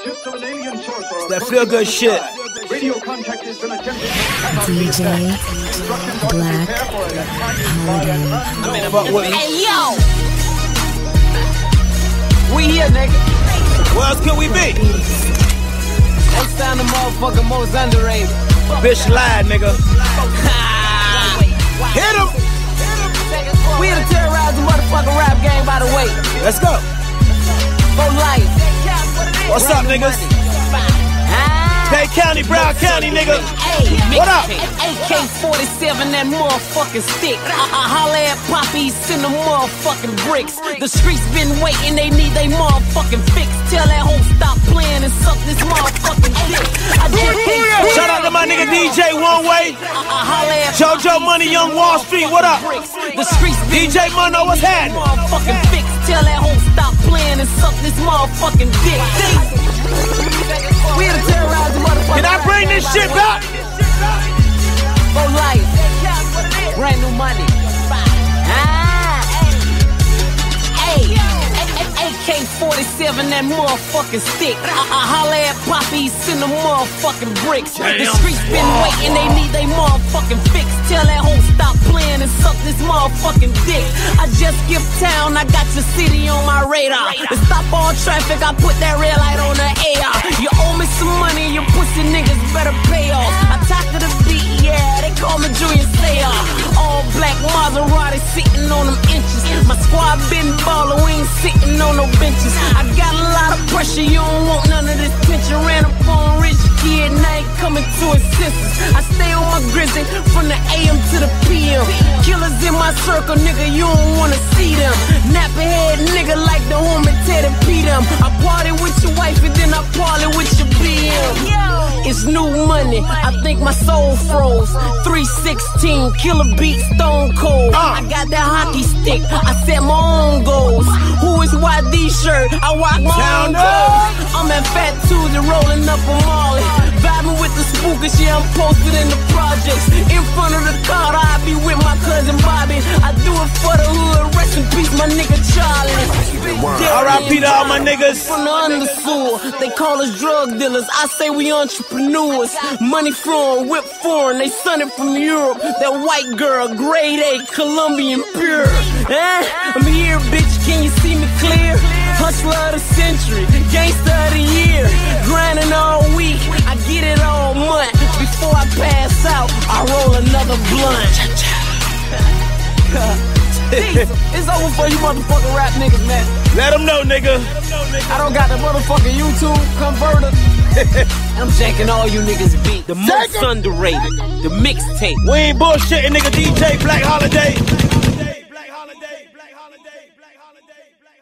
ships of an alien source are that feel good shit. Radio contact has been attempted. DJ Black Holiday. Hey yo! We here, nigga. Where else could we be? Next time the motherfucker most underrated. Bitch lied, nigga. Hit him! We here to terrorize the motherfucking rap game, by the way. Let's go. For life. What's up, niggas? Bay County, Brown County, nigga. What up? AK-47, that motherfucking stick. Holla at Poppy, send them motherfucking bricks. The streets been waiting, they need they motherfucking fix. Tell that hoe stop playing and suck this motherfucking dick. Shout out to my nigga DJ One Way. JoJo Money, Young Wall Street, what up? The streets DJ Mono, what's happening? Motherfucking fix. Tell that hoe stop playing and suck this motherfucking dick. We here to terrorize the motherfucking. Can I bring this shit back? For life. Brand new money. AK-47, that motherfucking stick. Holla at Poppy, send them motherfucking bricks. The streets been waiting, they need they motherfucking fix. Tell that hoe stop playing and suck this motherfucking dick. I just skipped town, I got your city on my radar. To stop all traffic, I put that red light on the AR. You owe me some money, you pussy niggas better pay off. I talk to the beat, yeah, they call me Julius Slayer. All black Maserati sitting on them inches. My squad been ballin', we ain't sitting on no benches. I got a lot of pressure, you don't want none of this tension. Ran up on rich kid, now ain't coming to his senses. I stay on my grizzly from the AM to the PM. Killers in my circle, nigga, you don't wanna see them. Nappy head nigga like the homie Ted and P them. I party with your wife and then I party with your BM. It's new money, I think my soul froze. 316, killer beat, stone cold. I got that hockey stick, I set my own goals. Who is YD shirt? I rock my own clothes. I'm at Fat Tuesday rolling up a Molly. Vibing with the spookers, yeah, I'm posted in the projects. In front of the car, I be with my cousin Bobby. I do it for the hood, rest in peace, my nigga Charlie. R.I.P. to all my niggas. From the undersoil, they call us drug dealers. I say we entrepreneurs. Money flowing, whip foreign, they son it from Europe. That white girl, grade A, Colombian pure. I'm here, bitch, can you see me clear? Hustler of the century, gangster of the year. Grinding all week, I get it all month. Before I pass out, I roll another blunt. It's over for you motherfucking rap niggas, man. Let them know, nigga. I don't got the motherfucking YouTube converter. I'm jacking all you niggas beat. The most underrated, the mixtape. We ain't bullshitting, nigga. DJ Black Holiday.